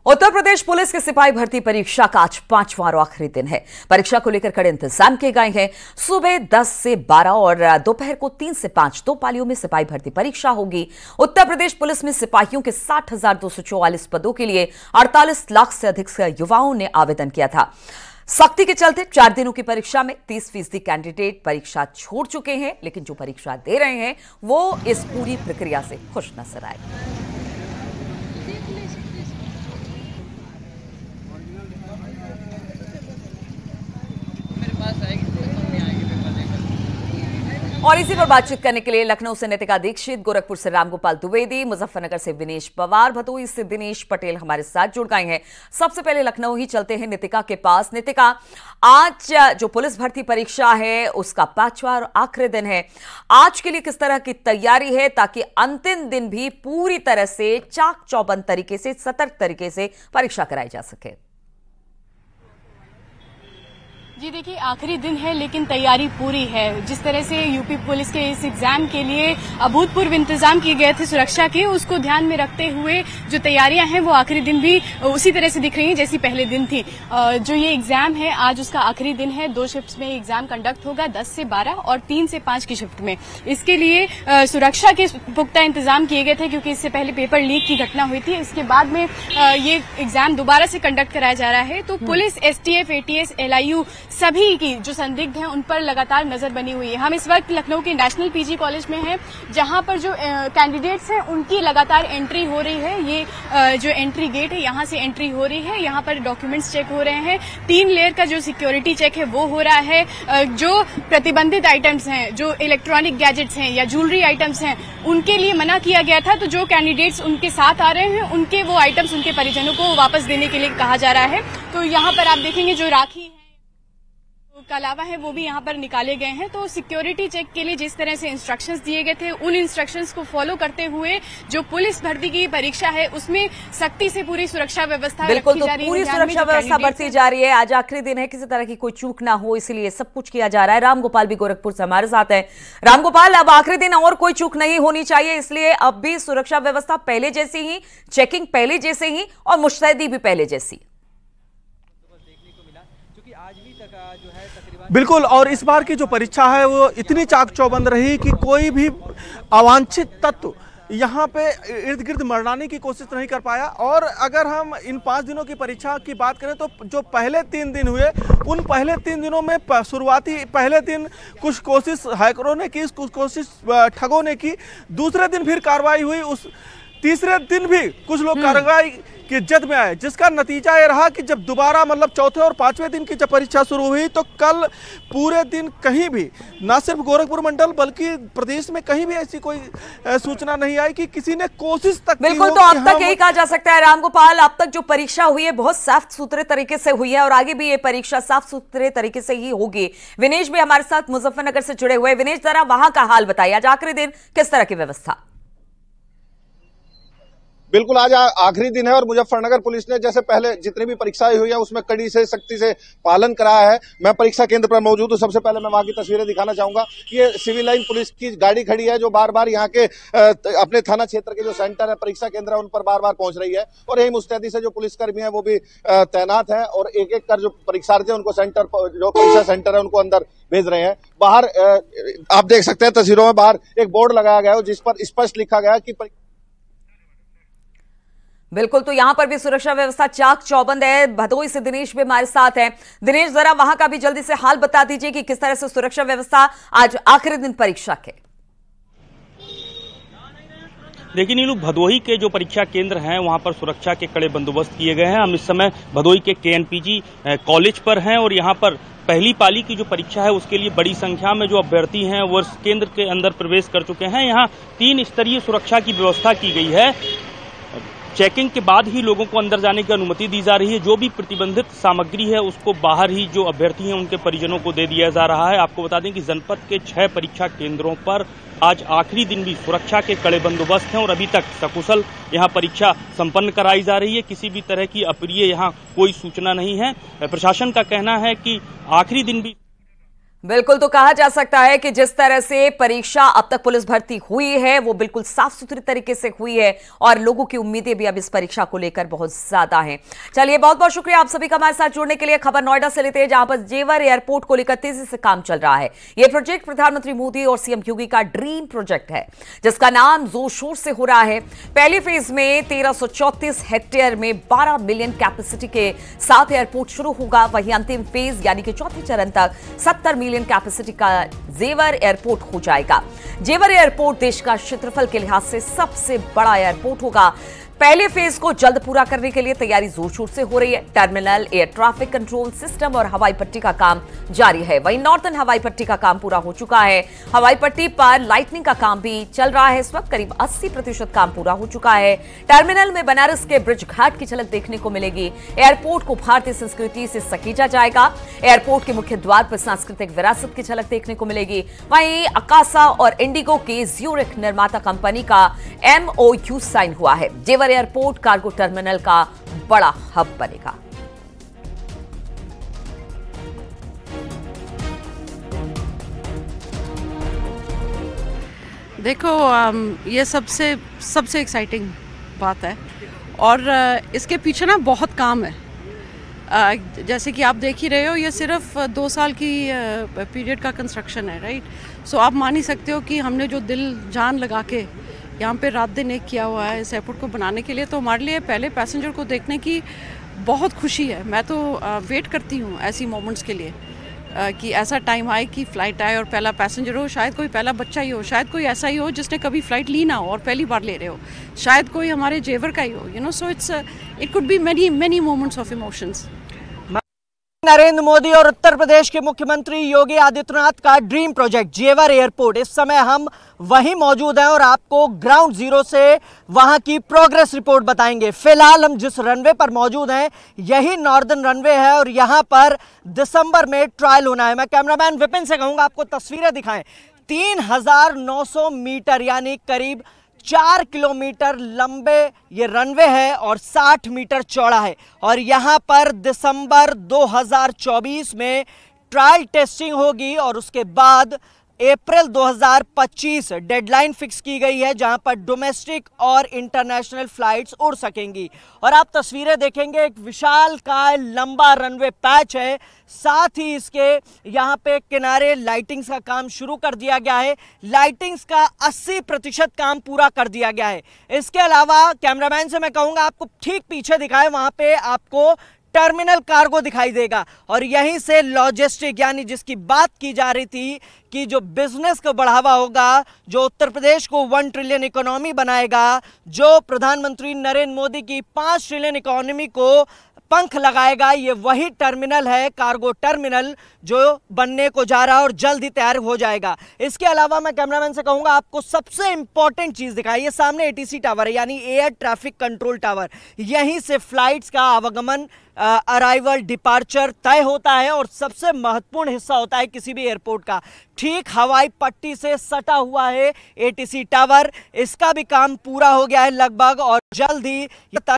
Uttar Pradesh police की सिपाही भर्ती परीक्षा का आज 5वां और आखिरी दिन है। परीक्षा को लेकर कड़े इंतजाम किए गए हैं। सुबह 10 से 12 और दोपहर को 3 से 5 दो पालियों में सिपाही भर्ती परीक्षा होगी। उत्तर प्रदेश पुलिस में सिपाहियों के 60,244 पदों के लिए 48 लाख से अधिक युवाओं ने आवेदन किया था। सख्ती के चलते 4 दिनों की परीक्षा में 30% कैंडिडेट परीक्षा छोड़ चुके हैं, लेकिन जो परीक्षा दे रहे हैं वो इस पूरी प्रक्रिया से खुश नजर आए। और इसी पर बातचीत करने के लिए लखनऊ से नितिका दीक्षित, गोरखपुर से रामगोपाल द्विवेदी, मुजफ्फरनगर से विनेश पवार, भदोही से दिनेश पटेल हमारे साथ जुड़ गए हैं। सबसे पहले लखनऊ ही चलते हैं नितिका के पास। नितिका, आज जो पुलिस भर्ती परीक्षा है उसका 5वां और आखिरी दिन है। आज के लिए किस तरह की तैयारी है ताकि अंतिम दिन भी पूरी तरह से चाक चौबंद तरीके से, सतर्क तरीके से परीक्षा कराई जा सके? जी देखिए, आखिरी दिन है लेकिन तैयारी पूरी है। जिस तरह से यूपी पुलिस के इस एग्जाम के लिए अभूतपूर्व इंतजाम किए गए थे सुरक्षा के, उसको ध्यान में रखते हुए जो तैयारियां हैं वो आखिरी दिन भी उसी तरह से दिख रही हैं जैसी पहले दिन थी। जो ये एग्जाम है आज उसका आखिरी दिन है। 2 शिफ्ट में एग्जाम कंडक्ट होगा, 10 से 12 और 3 से 5 की शिफ्ट में। इसके लिए सुरक्षा के पुख्ता इंतजाम किए गए थे क्योंकि इससे पहले पेपर लीक की घटना हुई थी। इसके बाद में ये एग्जाम दोबारा से कंडक्ट कराया जा रहा है। तो पुलिस, एसटीएफ, एटीएस, एलआईयू सभी की जो संदिग्ध हैं उन पर लगातार नजर बनी हुई है। हम इस वक्त लखनऊ के नेशनल पीजी कॉलेज में हैं, जहां पर जो कैंडिडेट्स हैं उनकी लगातार एंट्री हो रही है। ये जो एंट्री गेट है यहां से एंट्री हो रही है। यहां पर डॉक्यूमेंट्स चेक हो रहे हैं। 3 लेयर का जो सिक्योरिटी चेक है वो हो रहा है। जो प्रतिबंधित आइटम्स हैं, जो इलेक्ट्रॉनिक गैजेट्स हैं या ज्वेलरी आइटम्स हैं, उनके लिए मना किया गया था। तो जो कैंडिडेट्स उनके साथ आ रहे हैं उनके वो आइटम्स उनके परिजनों को वापस देने के लिए कहा जा रहा है। तो यहाँ पर आप देखेंगे जो राखी का अलावा है वो भी यहाँ पर निकाले गए हैं। तो सिक्योरिटी चेक के लिए जिस तरह से इंस्ट्रक्शंस दिए गए थे उन इंस्ट्रक्शंस को फॉलो करते हुए जो पुलिस भर्ती की परीक्षा है उसमें सख्ती से पूरी सुरक्षा व्यवस्था बिल्कुल, तो पूरी सुरक्षा व्यवस्था बरती जा रही है। आज आखिरी दिन है, किसी तरह की कोई चूक ना हो इसलिए सब कुछ किया जा रहा है। रामगोपाल भी गोरखपुर से हमारे साथ है। रामगोपाल, अब आखिरी दिन और कोई चूक नहीं होनी चाहिए, इसलिए अब भी सुरक्षा व्यवस्था पहले जैसी ही, चेकिंग पहले जैसे ही और मुस्तैदी भी पहले जैसी। बिल्कुल, और इस बार की जो परीक्षा है वो इतनी चाक चौबंद रही कि कोई भी अवांछित तत्व यहाँ पे इर्द गिर्द मरनाने की कोशिश नहीं कर पाया। और अगर हम इन 5 दिनों की परीक्षा की बात करें तो जो पहले 3 दिन हुए, उन पहले 3 दिनों में शुरुआती पहले दिन कुछ कोशिश हैकरों ने की, कुछ कोशिश ठगों ने की। दूसरे दिन फिर कार्रवाई हुई। उस तीसरे दिन भी कुछ लोग कार्रवाई की जद में आए, जिसका नतीजा ये रहा कि जब दोबारा मतलब चौथे और 5वें दिन की जब परीक्षा शुरू हुई तो कल पूरे दिन कहीं भी, न सिर्फ गोरखपुर मंडल बल्कि प्रदेश में कहीं भी ऐसी कोई सूचना नहीं आई कि किसी ने कोशिश तक की। बिल्कुल, तो अब तक यही कहा जा सकता है रामगोपाल, अब तक जो परीक्षा हुई है बहुत साफ सुथरे तरीके से हुई है और आगे भी ये परीक्षा साफ सुथरे तरीके से ही होगी। विनेश भी हमारे साथ मुजफ्फरनगर से जुड़े हुए। विनेश, जरा वहां का हाल बताइए, आज आखिरी दिन किस तरह की व्यवस्था? बिल्कुल, आज आखिरी दिन है और मुजफ्फरनगर पुलिस ने जैसे पहले जितनी भी परीक्षाएं हुई है उसमें कड़ी से सख्ती से पालन कराया है। मैं परीक्षा केंद्र पर मौजूद हूं। सबसे पहले मैं वहां की तस्वीरें दिखाना चाहूंगा कि ये सिविल लाइन पुलिस की गाड़ी खड़ी है जो बार बार यहाँ के अपने थाना क्षेत्र के जो सेंटर है, परीक्षा केंद्र है, उन पर बार बार पहुंच रही है। और यही मुस्तैदी से जो पुलिसकर्मी है वो भी तैनात है और एक एक कर जो परीक्षार्थी है उनको सेंटर, जो परीक्षा सेंटर है उनको अंदर भेज रहे हैं। बाहर आप देख सकते हैं तस्वीरों में, बाहर एक बोर्ड लगाया गया है जिस पर स्पष्ट लिखा गया है कि बिल्कुल, तो यहां पर भी सुरक्षा व्यवस्था चाक चौबंद है। भदोही से दिनेश भी हमारे साथ है। दिनेश, जरा वहां का भी जल्दी से हाल बता दीजिए कि किस तरह से सुरक्षा व्यवस्था आज आखिरी दिन परीक्षा के। देखिए नीलू, भदोही के जो परीक्षा केंद्र हैं वहां पर सुरक्षा के कड़े बंदोबस्त किए गए हैं। हम इस समय भदोही के केएनपीजी कॉलेज पर हैं और यहाँ पर पहली पाली की जो परीक्षा है उसके लिए बड़ी संख्या में जो अभ्यर्थी हैं वो इस केंद्र के अंदर प्रवेश कर चुके हैं। यहाँ 3 स्तरीय सुरक्षा की व्यवस्था की गई है। चेकिंग के बाद ही लोगों को अंदर जाने की अनुमति दी जा रही है। जो भी प्रतिबंधित सामग्री है उसको बाहर ही जो अभ्यर्थी हैं उनके परिजनों को दे दिया जा रहा है। आपको बता दें कि जनपद के 6 परीक्षा केंद्रों पर आज आखिरी दिन भी सुरक्षा के कड़े बंदोबस्त हैं और अभी तक सकुशल यहाँ परीक्षा संपन्न कराई जा रही है। किसी भी तरह की अप्रिय यहाँ कोई सूचना नहीं है। प्रशासन का कहना है कि आखिरी दिन भी बिल्कुल, तो कहा जा सकता है कि जिस तरह से परीक्षा अब तक पुलिस भर्ती हुई है वो बिल्कुल साफ सुथरी तरीके से हुई है और लोगों की उम्मीदें भी अब इस परीक्षा को लेकर बहुत ज्यादा हैं। चलिए, बहुत बहुत शुक्रिया आप सभी का हमारे साथ जुड़ने के लिए। खबर नोएडा से लेते हैं, जहां पर जेवर एयरपोर्ट को लेकर तेजी से काम चल रहा है। यह प्रोजेक्ट प्रधानमंत्री मोदी और सीएम योगी का ड्रीम प्रोजेक्ट है, जिसका नाम जोर शोर से हो रहा है। पहली फेज में 1334 हेक्टेयर में 12 मिलियन कैपेसिटी के साथ एयरपोर्ट शुरू होगा। वहीं अंतिम फेज यानी कि चौथे चरण तक 70 मिलियन कैपेसिटी का जेवर एयरपोर्ट हो जाएगा। जेवर एयरपोर्ट देश का क्षेत्रफल के लिहाज से सबसे बड़ा एयरपोर्ट होगा। पहले फेज को जल्द पूरा करने के लिए तैयारी जोर शोर से हो रही है। Terminal, air traffic control system और हवाई पट्टी का काम जारी है। वहीं नॉर्दर्न हवाई पट्टी का काम पूरा हो चुका है। हवाई पट्टी पर लाइटनिंग का काम भी चल रहा है। इस वक्त करीब 80% काम पूरा हो चुका है। टर्मिनल में बनारस के ब्रिज घाट की झलक देखने को मिलेगी। एयरपोर्ट को भारतीय संस्कृति से सकेजा जाएगा। एयरपोर्ट के मुख्य द्वार पर सांस्कृतिक विरासत की झलक देखने को मिलेगी। वहीं अकासा और इंडिगो के ज्यूरिख निर्माता कंपनी का MOU साइन हुआ है। जेवर एयरपोर्ट कार्गो टर्मिनल का बड़ा हब बनेगा। देखो, ये सबसे एक्साइटिंग बात है और इसके पीछे ना बहुत काम है। जैसे कि आप देख ही रहे हो, ये सिर्फ 2 साल की पीरियड का कंस्ट्रक्शन है, राइट। सो आप मान ही सकते हो कि हमने जो दिल जान लगा के यहाँ पे रात दिन एक किया हुआ है इस एयरपोर्ट को बनाने के लिए। तो हमारे लिए पहले पैसेंजर को देखने की बहुत खुशी है। मैं तो वेट करती हूँ ऐसी मोमेंट्स के लिए कि ऐसा टाइम आए कि फ़्लाइट आए और पहला पैसेंजर हो। शायद कोई पहला बच्चा ही हो, शायद कोई ऐसा ही हो जिसने कभी फ़्लाइट ली ना हो और पहली बार ले रहे हो, शायद कोई हमारे जेवर का ही हो, so it could be many moments of emotions. Narendra Modi और उत्तर प्रदेश के मुख्यमंत्री योगी आदित्यनाथ का ड्रीम प्रोजेक्ट जेवर एयरपोर्ट, इस समय हम वहीं मौजूद हैं और आपको ग्राउंड जीरो से वहां की प्रोग्रेस रिपोर्ट बताएंगे। फिलहाल हम जिस रनवे पर मौजूद हैं यही नॉर्दर्न रनवे है और यहां पर दिसंबर में ट्रायल होना है। मैं कैमरामैन विपिन से कहूंगा आपको तस्वीरें दिखाएं। 3900 मीटर यानी करीब 4 किलोमीटर लंबे ये रनवे है और 60 मीटर चौड़ा है और यहाँ पर दिसंबर 2024 में ट्रायल टेस्टिंग होगी और उसके बाद अप्रैल 2025 डेडलाइन फिक्स की गई है जहां पर डोमेस्टिक और इंटरनेशनल फ्लाइट्स उड़ सकेंगी। और आप तस्वीरें देखेंगे, एक विशाल काय लंबा रनवे पैच है, साथ ही इसके यहाँ पे किनारे लाइटिंग्स का काम शुरू कर दिया गया है। लाइटिंग्स का 80% काम पूरा कर दिया गया है। इसके अलावा कैमरामैन से मैं कहूँगा आपको ठीक पीछे दिखाए, वहाँ पे आपको टर्मिनल कार्गो दिखाई देगा और यहीं से लॉजिस्टिक यानी जिसकी बात की जा रही थी कि जो बिजनेस को बढ़ावा होगा, जो उत्तर प्रदेश को 1 ट्रिलियन इकोनॉमी बनाएगा, जो प्रधानमंत्री नरेंद्र मोदी की 5 ट्रिलियन इकोनॉमी को पंख लगाएगा, ये वही टर्मिनल है, कार्गो टर्मिनल, जो बनने को जा रहा है और जल्द ही तैयार हो जाएगा। इसके अलावा मैं कैमरामैन से कहूंगा आपको सबसे इंपॉर्टेंट चीज दिखाइए। सामने ATC टावर है यानी एयर ट्रैफिक कंट्रोल टावर, यहीं से फ्लाइट्स का आवागमन, अराइवल, डिपार्चर तय होता है और सबसे महत्वपूर्ण हिस्सा होता है किसी भी एयरपोर्ट का। ठीक हवाई पट्टी से सटा हुआ है ATC टावर, इसका भी काम पूरा हो गया है लगभग और जल्द ही